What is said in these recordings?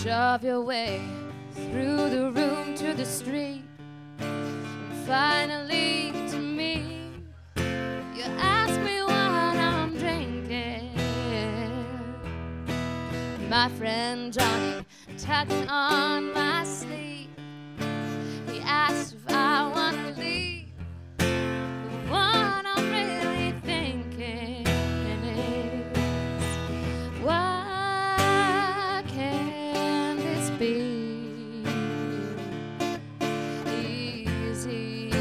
shove your way through the room to the street, and finally to me. You ask me what I'm drinking. My friend Johnny tugging on my sleeve, he asked if I want to leave. What I'm really thinking is, why can't this be easy,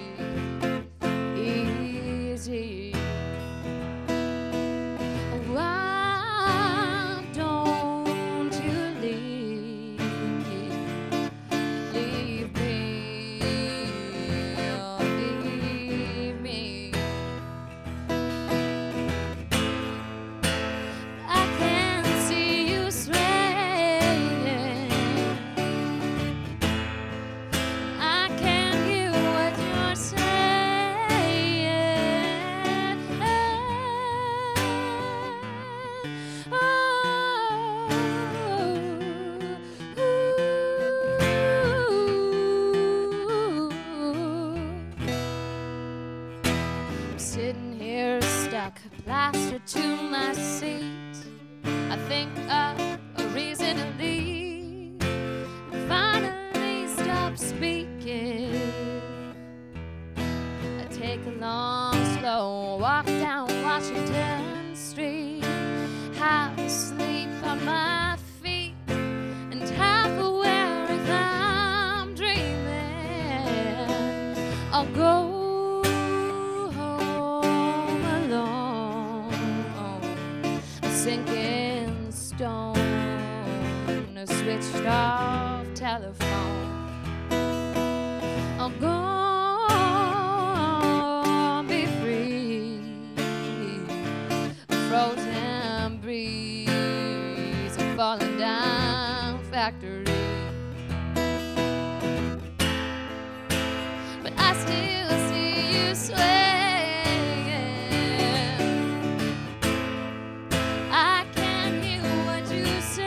easy? Why don't you leave me, leave me? I can see you swaying, I can hear what you're saying. I'm sitting here stuck, plastered to my seat. I think of a reason to leave, finally stop speaking. I take a long, slow walk down Washington Street, half asleep on my feet, and half aware as I'm dreaming. I'll go home alone, a sinking stone, a switched off telephone. I'll go be free, a frozen breeze, a falling down factory. But I still see you swaying, I can hear what you say.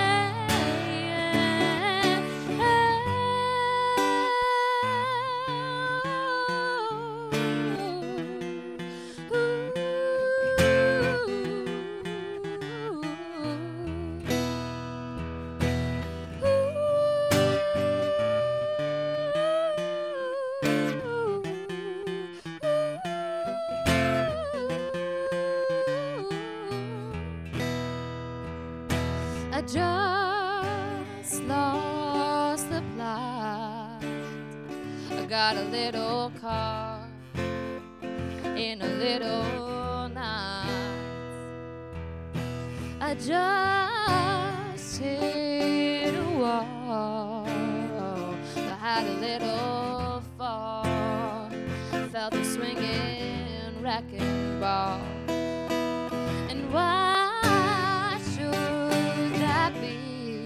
I just lost the plot. I got a little caught in a little night. I just hit a wall. I had a little fall, felt the swinging wrecking ball. And why should that be?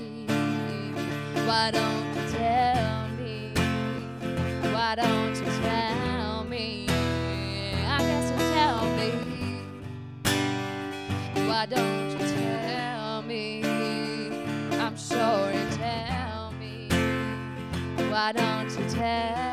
Why don't you tell me? Why don't you tell me? I guess you'll tell me. Why don't you tell me? I'm sure you tell me. Why don't you tell me?